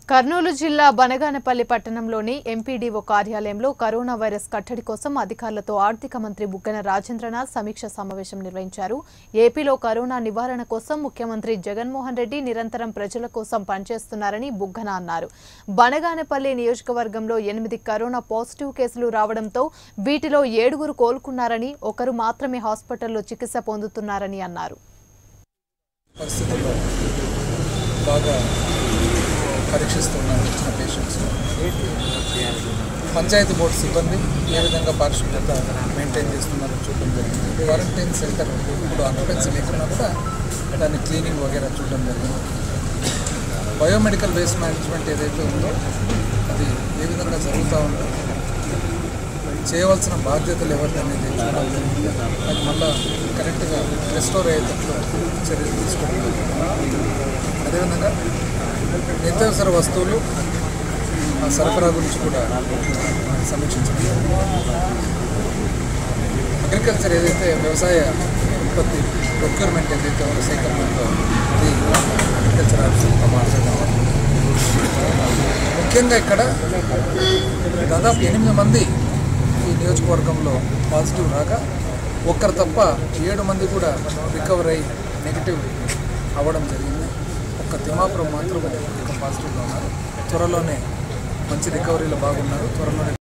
కర్నూలు జిల్లా బనగానపల్లి పట్టణంలోని ఎంపీడీఓ కార్యాలయంలో కరోనా వైరస్ కట్టడి కోసం అధికారులతో ఆర్థిక మంత్రి బుగ్గన రాజేంద్రనాథ్ సమీక్ష సమావేశం నిర్వహించారు. ఏపీలో కరోనా నివారణ కోసం ముఖ్యమంత్రి జగన్మోహన్ రెడ్డి నిరంతరం ప్రజల కోసం పనిచేస్తున్నారని బుగ్గన అన్నారు. బనగానపల్లి నియోజకవర్గంలో 8 కరోనా పాజిటివ్ కేసులు రావడంతో వీటిలో 7 కోలుకున్నారని, 1 మాత్రమే హాస్పిటల్లో చికిత్స పొందుతున్నారని అన్నారు. పరీక్షిస్తున్నారు వచ్చిన పేషెంట్స్. పంచాయతీ బోర్డు సిబ్బంది ఏ విధంగా పారిశుభ్రత మెయింటైన్ చేస్తున్నారో చూడడం జరిగింది. క్వారంటైన్ సెంటర్ ఇప్పుడు ఆక్యుపెన్సీ లేకున్నా కూడా దాన్ని క్లీనింగ్ వగేరా చూడడం జరిగింది. బయోమెడికల్ వేస్ట్ మేనేజ్మెంట్ ఏదైతే ఉందో అది ఏ విధంగా జరుగుతూ ఉందో, చేయవలసిన బాధ్యతలు ఎవరిదనేది చూడడం జరిగింది. అది మళ్ళీ కరెక్ట్గా రెస్టోర్ అయ్యేటప్పుడు చర్యలు తీసుకోవడం. అదేవిధంగా నిత్యావసర వస్తువులు సరఫరా గురించి కూడా సమీక్షించడం. అగ్రికల్చర్ ఏదైతే వ్యవసాయ ఉత్పత్తి ప్రొక్యూర్మెంట్ ఏదైతే ఉందో సేకరణలో అది అగ్రికల్చర్ ఆఫీసర్తో మాట్లాడడం. ముఖ్యంగా ఇక్కడ దాదాపు 8 మంది ఈ నియోజకవర్గంలో పాజిటివ్ రాగా 1 తప్ప 7 మంది కూడా రికవర్ అయ్యి నెగిటివ్ అవ్వడం జరిగింది. ఒక్క తిమ్మాపురం మాత్రం పాజిటివ్గా ఉన్నారు. త్వరలోనే మంచి రికవరీలో బాగున్నారు. త్వరలోనే